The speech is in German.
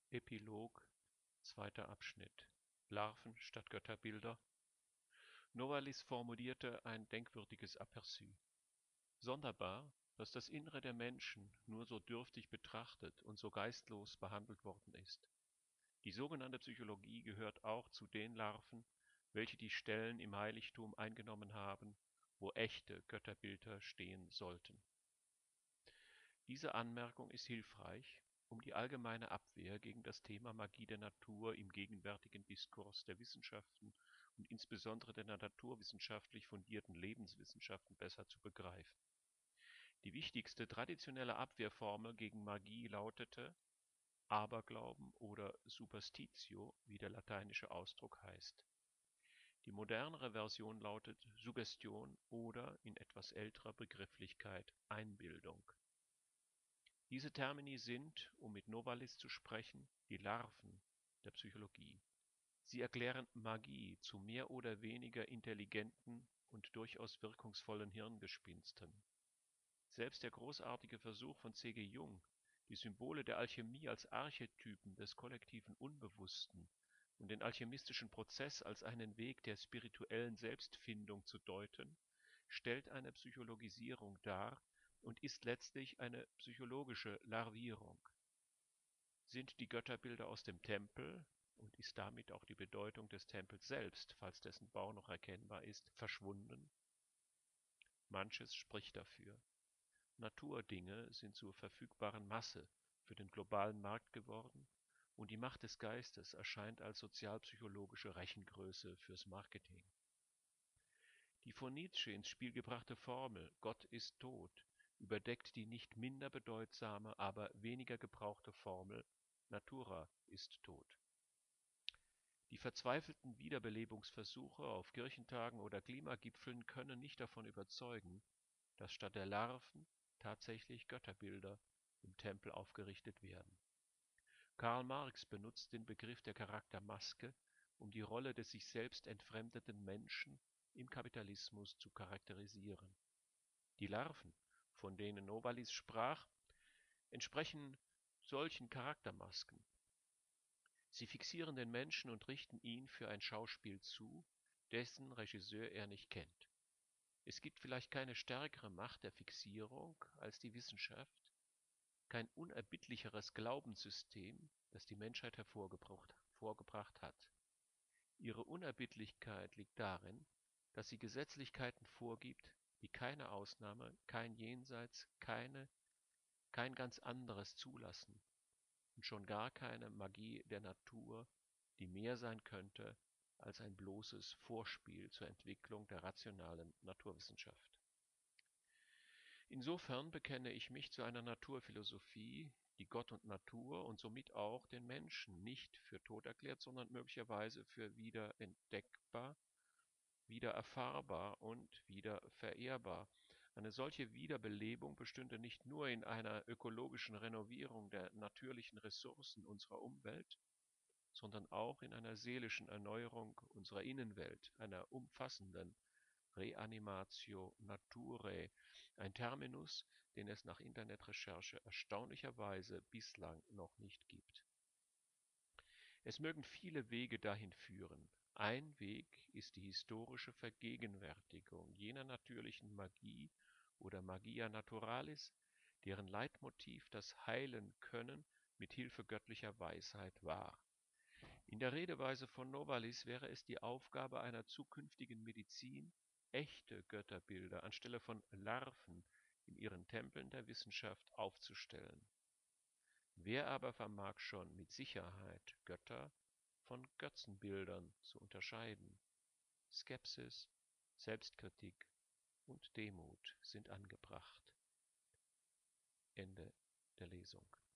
Epilog, zweiter Abschnitt. Larven statt Götterbilder. Novalis formulierte ein denkwürdiges Aperçu. Sonderbar, dass das Innere der Menschen nur so dürftig betrachtet und so geistlos behandelt worden ist. Die sogenannte Psychologie gehört auch zu den Larven, welche die Stellen im Heiligtum eingenommen haben, wo echte Götterbilder stehen sollten. Diese Anmerkung ist hilfreich, um die allgemeine Abwehr gegen das Thema Magie der Natur im gegenwärtigen Diskurs der Wissenschaften und insbesondere der naturwissenschaftlich fundierten Lebenswissenschaften besser zu begreifen. Die wichtigste traditionelle Abwehrformel gegen Magie lautete Aberglauben oder Superstitio, wie der lateinische Ausdruck heißt. Die modernere Version lautet Suggestion oder in etwas älterer Begrifflichkeit Einbildung. Diese Termini sind, um mit Novalis zu sprechen, die Larven der Psychologie. Sie erklären Magie zu mehr oder weniger intelligenten und durchaus wirkungsvollen Hirngespinsten. Selbst der großartige Versuch von C.G. Jung, die Symbole der Alchemie als Archetypen des kollektiven Unbewussten und den alchemistischen Prozess als einen Weg der spirituellen Selbstfindung zu deuten, stellt eine Psychologisierung dar und ist letztlich eine psychologische Larvierung. Sind die Götterbilder aus dem Tempel, und ist damit auch die Bedeutung des Tempels selbst, falls dessen Bau noch erkennbar ist, verschwunden? Manches spricht dafür. Naturdinge sind zur verfügbaren Masse für den globalen Markt geworden und die Macht des Geistes erscheint als sozialpsychologische Rechengröße fürs Marketing. Die von Nietzsche ins Spiel gebrachte Formel „Gott ist tot“ überdeckt die nicht minder bedeutsame, aber weniger gebrauchte Formel „Natura ist tot“. Die verzweifelten Wiederbelebungsversuche auf Kirchentagen oder Klimagipfeln können nicht davon überzeugen, dass statt der Larven tatsächlich Götterbilder im Tempel aufgerichtet werden. Karl Marx benutzt den Begriff der Charaktermaske, um die Rolle des sich selbst entfremdeten Menschen im Kapitalismus zu charakterisieren. Die Larven, von denen Novalis sprach, entsprechen solchen Charaktermasken. Sie fixieren den Menschen und richten ihn für ein Schauspiel zu, dessen Regisseur er nicht kennt. Es gibt vielleicht keine stärkere Macht der Fixierung als die Wissenschaft, kein unerbittlicheres Glaubenssystem, das die Menschheit hervorgebracht hat. Ihre Unerbittlichkeit liegt darin, dass sie Gesetzlichkeiten vorgibt, die keine Ausnahme, kein Jenseits, kein ganz anderes zulassen und schon gar keine Magie der Natur, die mehr sein könnte als ein bloßes Vorspiel zur Entwicklung der rationalen Naturwissenschaft. Insofern bekenne ich mich zu einer Naturphilosophie, die Gott und Natur und somit auch den Menschen nicht für tot erklärt, sondern möglicherweise für wieder entdeckbar, wieder erfahrbar und wieder verehrbar. Eine solche Wiederbelebung bestünde nicht nur in einer ökologischen Renovierung der natürlichen Ressourcen unserer Umwelt, sondern auch in einer seelischen Erneuerung unserer Innenwelt, einer umfassenden Reanimatio Naturae, ein Terminus, den es nach Internetrecherche erstaunlicherweise bislang noch nicht gibt. Es mögen viele Wege dahin führen. Ein Weg ist die historische Vergegenwärtigung jener natürlichen Magie oder Magia naturalis, deren Leitmotiv das Heilen können mit Hilfe göttlicher Weisheit war. In der Redeweise von Novalis wäre es die Aufgabe einer zukünftigen Medizin, echte Götterbilder anstelle von Larven in ihren Tempeln der Wissenschaft aufzustellen. Wer aber vermag schon mit Sicherheit Götter von Götzenbildern zu unterscheiden? Skepsis, Selbstkritik und Demut sind angebracht. Ende der Lesung.